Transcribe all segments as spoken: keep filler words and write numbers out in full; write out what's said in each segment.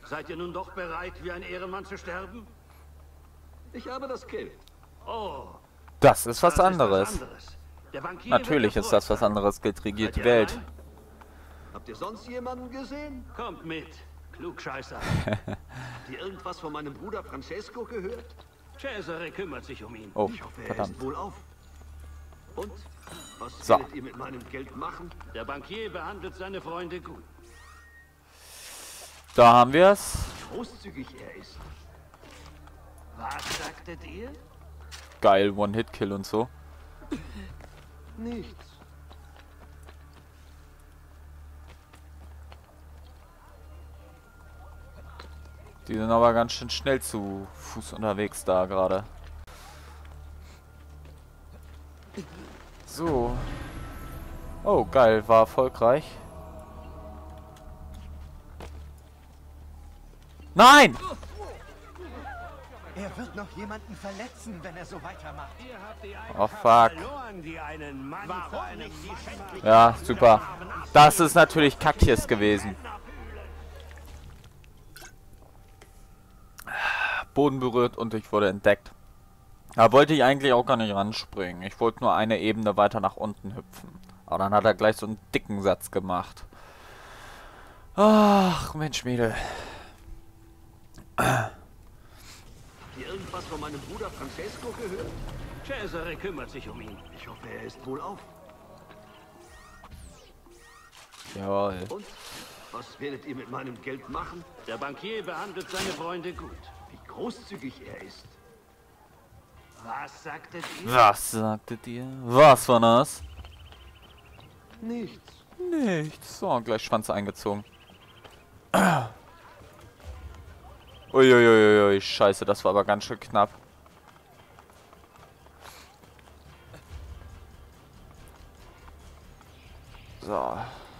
Seid ihr nun doch bereit, wie ein Ehrenmann zu sterben? Ich habe das Geld. Oh, Das ist was das anderes. Ist was anderes. Der Bankier Natürlich wird ist das was erfreut anderes. Geld sein. regiert Seid die ihr Welt. allein? Habt ihr sonst jemanden gesehen? Kommt mit, Klugscheißer. Habt ihr irgendwas von meinem Bruder Francesco gehört? Cesare kümmert sich um ihn. Oh, Ich hoffe, er verdammt. ist wohl auf. Und? Was So. werdet ihr mit meinem Geld machen? Der Bankier behandelt seine Freunde gut. Da haben wir es. Wie großzügig er ist. Was sagtet ihr? Geil, One-Hit-Kill und so. Nichts. Die sind aber ganz schön schnell zu Fuß unterwegs da gerade. So. Oh, geil, war erfolgreich. Nein! Er wird noch jemanden verletzen, wenn er so weitermacht. Oh, fuck. Verloren die einen Mann für einen Mann. Ja, super. Das ist natürlich Kackjes gewesen. Boden berührt und ich wurde entdeckt. Da wollte ich eigentlich auch gar nicht ranspringen. Ich wollte nur eine Ebene weiter nach unten hüpfen. Aber dann hat er gleich so einen dicken Satz gemacht. Ach, Mensch, Mädel. Habt ihr irgendwas von meinem Bruder Francesco gehört? Cesare kümmert sich um ihn. Ich hoffe, er ist wohl auf. Jawohl. Und? Was werdet ihr mit meinem Geld machen? Der Bankier behandelt seine Freunde gut. Wie großzügig er ist. Was sagtet ihr? Was sagtet ihr? Was war das? Nichts. Nichts. So, gleich Schwanz eingezogen. Uiuiuiui, scheiße, das war aber ganz schön knapp. So.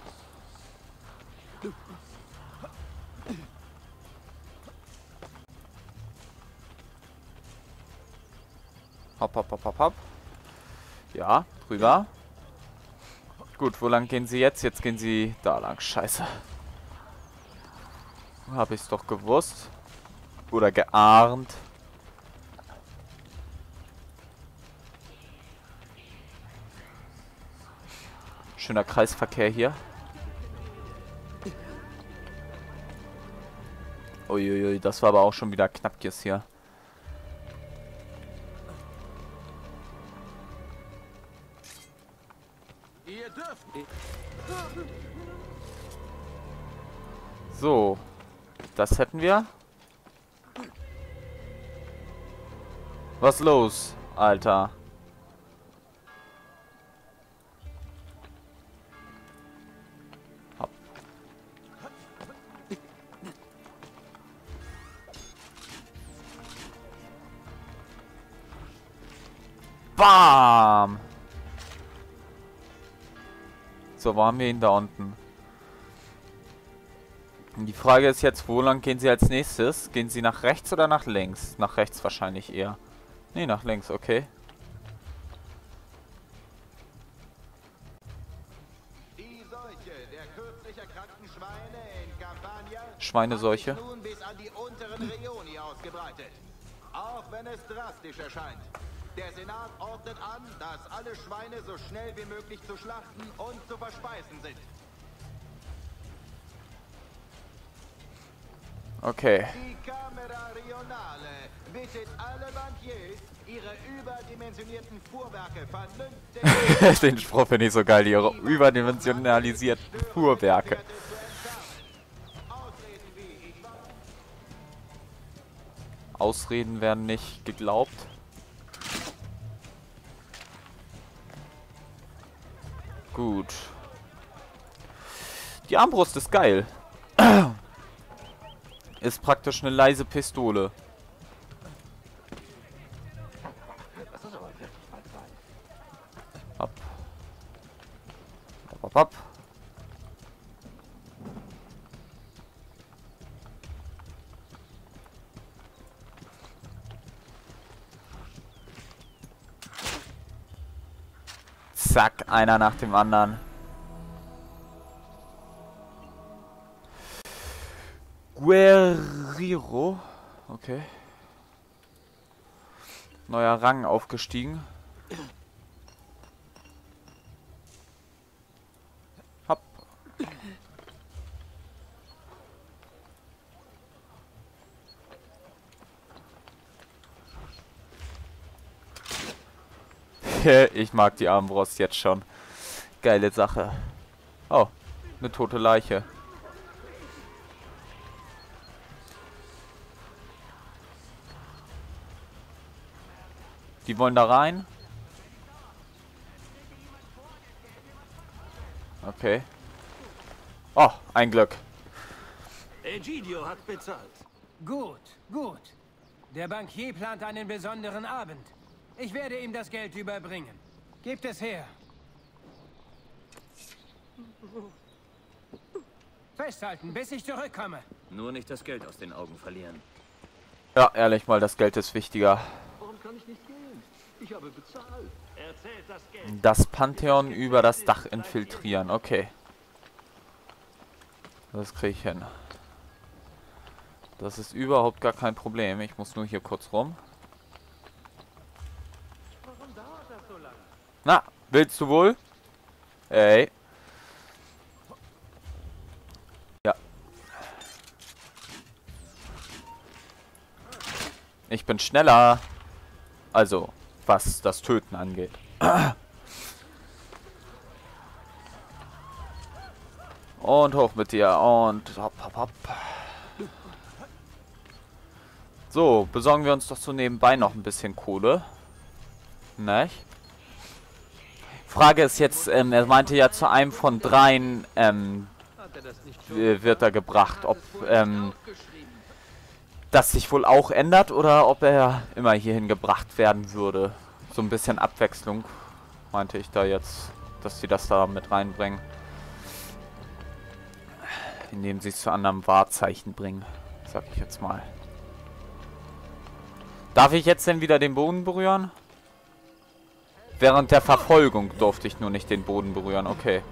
Hopp, hopp, hopp, hopp, hopp. Ja, drüber. Gut, wo lang gehen sie jetzt? Jetzt gehen sie da lang. Scheiße. Hab ich's doch gewusst. Oder geahnt. Schöner Kreisverkehr hier. Uiuiui, das war aber auch schon wieder knapp jetzt hier. Ihr dürft. So. Das hätten wir. Was los, Alter? Hopp. Bam! So, wo haben wir ihn da unten? Und die Frage ist jetzt, wo lang gehen sie als nächstes? Gehen sie nach rechts oder nach links? Nach rechts wahrscheinlich eher. Nee, nach links, okay. Die Seuche der kürzlich erkrankten Schweine in Campania Schweineseuche. hat sich nun bis an die unteren Regioni ausgebreitet. Auch wenn es drastisch erscheint. Der Senat ordnet an, dass alle Schweine so schnell wie möglich zu schlachten und zu verspeisen sind. Okay. Die Camera Rionale bittet alle Bankiers, ihre überdimensionierten Fuhrwerke vernünftig... Den Spruch finde ich so geil, ihre überdimensionalisierten Fuhrwerke. Ausreden werden nicht geglaubt. Gut. Die Armbrust ist geil. Ist praktisch eine leise Pistole. Hopp. Hopp, hopp, hopp. Zack, einer nach dem anderen. Guerrero. Okay. Neuer Rang aufgestiegen. Hopp. Ich mag die Armbrust jetzt schon. Geile Sache. Oh, eine tote Leiche. Die wollen da rein. Okay. Oh, ein Glück. Egidio hat bezahlt. Gut, gut. Der Bankier plant einen besonderen Abend. Ich werde ihm das Geld überbringen. Gebt es her. Festhalten, bis ich zurückkomme. Nur nicht das Geld aus den Augen verlieren. Ja, ehrlich mal, das Geld ist wichtiger. Warum kann ich nicht gehen? Ich habe bezahlt. Erzählt das Geld. Das Pantheon über das Dach infiltrieren. Okay. Das kriege ich hin. Das ist überhaupt gar kein Problem. Ich muss nur hier kurz rum. Na, willst du wohl? Ey. Ja. Ich bin schneller. Also, was das Töten angeht. Und hoch mit dir. Und hopp, hopp, hopp. So, besorgen wir uns doch so nebenbei noch ein bisschen Kohle. Nicht? Frage ist jetzt, ähm, er meinte ja zu einem von dreien, ähm, wird er gebracht, ob, ähm, das sich wohl auch ändert oder ob er immer hierhin gebracht werden würde. So ein bisschen Abwechslung, meinte ich da jetzt, dass sie das da mit reinbringen. Indem sie es zu anderen Wahrzeichen bringen, sag ich jetzt mal. Darf ich jetzt denn wieder den Boden berühren? Während der Verfolgung durfte ich nur nicht den Boden berühren, okay.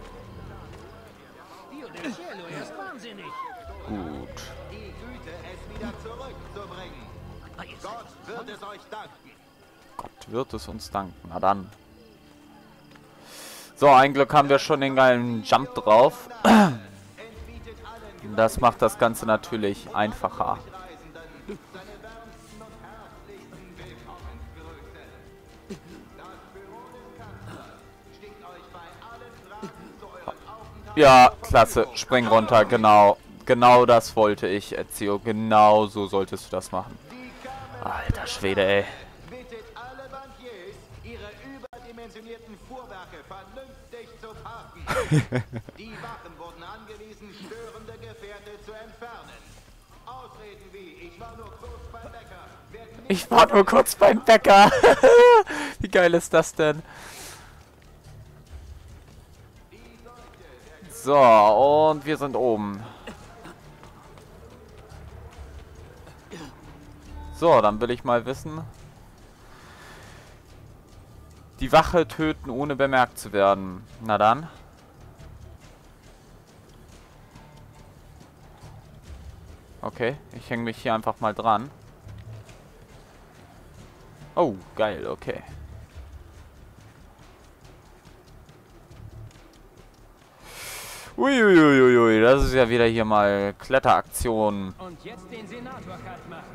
Gut. Die Güte, es wieder zurückzubringen. Gott wird es euch danken. Gott wird es uns danken. Na dann. So, ein Glück haben wir schon den geilen Jump drauf. Das macht das Ganze natürlich einfacher. Ja, klasse. Spring runter, genau. Genau das wollte ich, Ezio. Genau so solltest du das machen. Alter Schwede, ey. Bittet alle Bankiers, ihre überdimensionierten Fuhrwerke vernünftig zu parken. Die Wachen wurden angewiesen, störende Gefährte zu entfernen. Ausreden wie, ich war nur kurz beim Bäcker, werden nicht Ich war nur kurz beim Bäcker. Wie geil ist das denn? So, und wir sind oben. So, dann will ich mal wissen. Die Wache töten, ohne bemerkt zu werden. Na dann. Okay, ich hänge mich hier einfach mal dran. Oh, geil, okay. Uiuiuiui, das ist ja wieder hier mal Kletteraktion. Und jetzt den Senator kalt machen.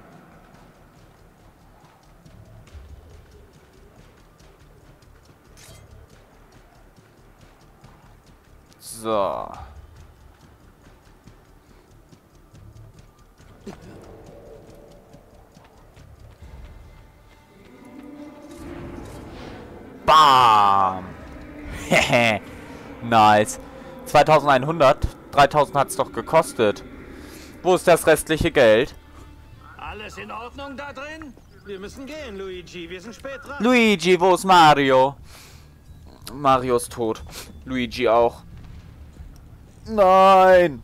So. Bam! Hehe. Nice. zweitausendeinhundert. dreitausend hat es doch gekostet. Wo ist das restliche Geld? Alles in Ordnung da drin? Wir müssen gehen, Luigi. Wir sind spät dran. Luigi, wo ist Mario? Mario ist tot. Luigi auch. Nein!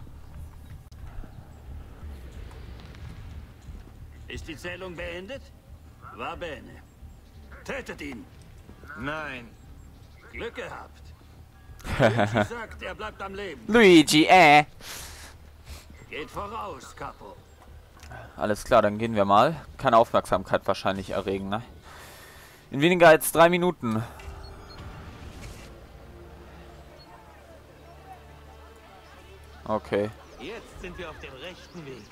Ist die Zählung beendet? Va bene. Tötet ihn. Nein. Glück gehabt. Luigi sagt, er bleibt am Leben. Luigi, äh. Geht voraus, Capo. Alles klar, dann gehen wir mal. Keine Aufmerksamkeit wahrscheinlich erregen, ne? In weniger als drei Minuten. Okay. Jetzt sind wir auf dem rechten Weg.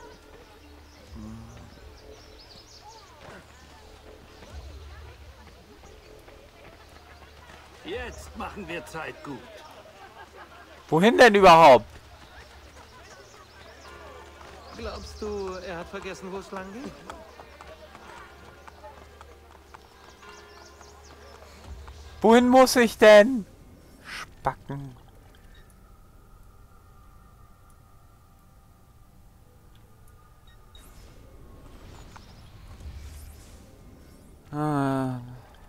Jetzt machen wir Zeit gut. Wohin denn überhaupt? Glaubst du, er hat vergessen, wo es lang geht? Wohin muss ich denn? Spacken. Ah.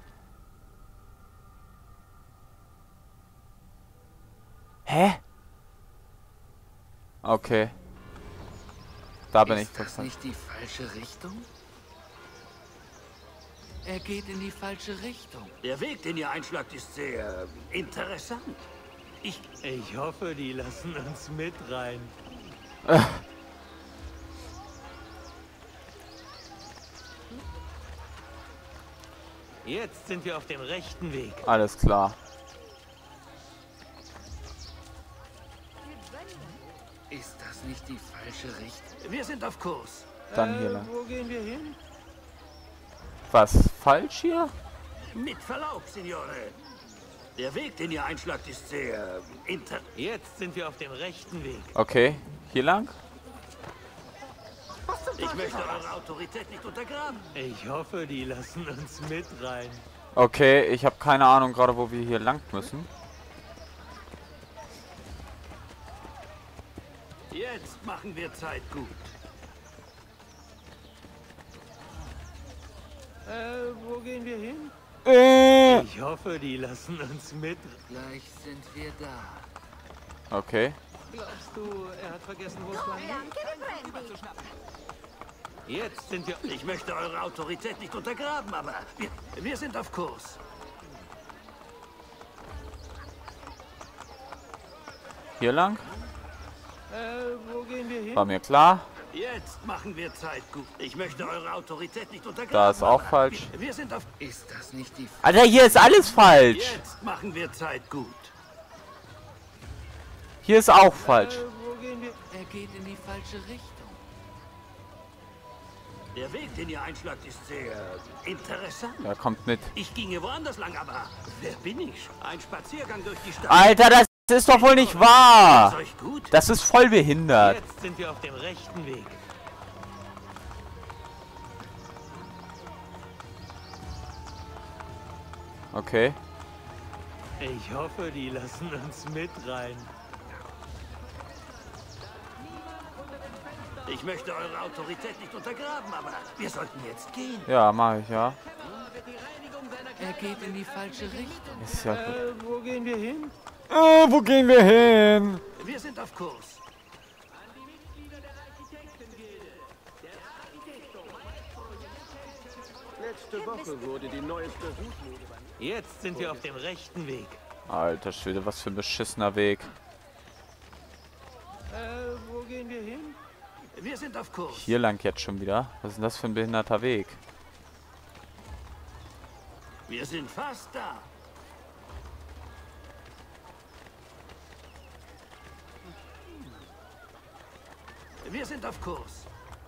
Hä? Okay. Da bin ich. Ist das nicht die falsche Richtung? Er geht in die falsche Richtung. Der Weg, den ihr einschlagt, ist sehr interessant. Ich... Ich hoffe, die lassen uns mit rein. Jetzt sind wir auf dem rechten Weg. Alles klar. Ist das nicht die falsche Richtung? Wir sind auf Kurs. Dann äh, hier lang. Wo gehen wir hin? Was? Falsch hier? Mit Verlaub, Signore. Der Weg, den ihr einschlagt, ist sehr inter... Jetzt sind wir auf dem rechten Weg. Okay. Hier lang? Ich möchte eure Autorität nicht untergraben. Ich hoffe, die lassen uns mit rein. Okay, ich habe keine Ahnung gerade, wo wir hier lang müssen. Jetzt machen wir Zeit gut. Äh, wo gehen wir hin? Äh. Ich hoffe, die lassen uns mit. Gleich sind wir da. Okay. Glaubst du, er hat vergessen, wo es lang geht? Jetzt sind wir... Ich möchte eure Autorität nicht untergraben, aber wir, wir sind auf Kurs. Hier lang? Äh, wo gehen wir hin? War mir klar. Jetzt machen wir Zeit gut. Ich möchte eure Autorität nicht untergraben. Da ist auch aber falsch. Wir, wir sind auf... Ist das nicht die... Alter, hier ist alles falsch. Jetzt machen wir Zeit gut. Hier ist auch falsch. Äh, wo gehen wir? Er geht in die falsche Richtung. Der Weg, den ihr einschlagt, ist sehr interessant. Er kommt mit. Ich ginge woanders lang, aber wer bin ich? Ein Spaziergang durch die Stadt. Alter, das ist doch wohl nicht wahr. Ist euch gut? Das ist voll behindert. Jetzt sind wir auf dem rechten Weg. Okay. Ich hoffe, die lassen uns mit rein. Ich möchte eure Autorität nicht untergraben, aber wir sollten jetzt gehen. Ja, mache ich, ja. Er geht in die falsche Richtung. Ist ja gut. Äh, wo gehen wir hin? Äh, wo gehen wir hin? Wir sind auf Kurs. Letzte Woche wurde die neueste Route. Jetzt sind wir auf dem rechten Weg. Alter Schwede, was für ein beschissener Weg. Äh, wo gehen wir hin? Wir sind auf Kurs. Hier lang jetzt schon wieder. Was ist denn das für ein behinderter Weg? Wir sind fast da. Wir sind auf Kurs.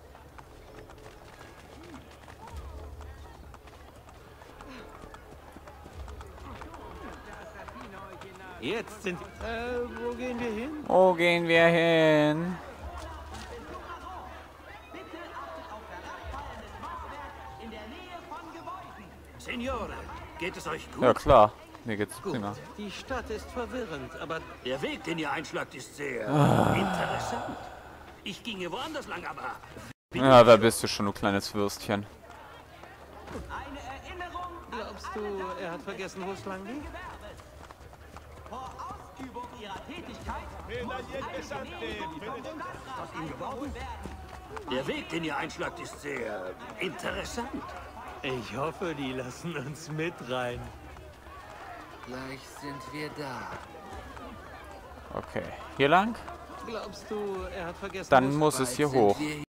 Jetzt sind... Äh, wo gehen wir hin? Wo gehen wir hin? Signore, geht es euch gut? Ja klar, mir geht's Gut. prima. Die Stadt ist verwirrend, aber Der Weg, den ihr einschlagt, ist sehr Ah. interessant. Ich ginge woanders lang, aber... Ja, wer bist du schon, du kleines Würstchen? glaubst du, er hat vergessen, wo es lang geht? Der Weg, den ihr einschlagt, ist sehr interessant. Ich hoffe, die lassen uns mit rein. Gleich sind wir da. Okay, hier lang? Glaubst du, er hat vergessen, Dann wo muss es hier Sind hoch. wir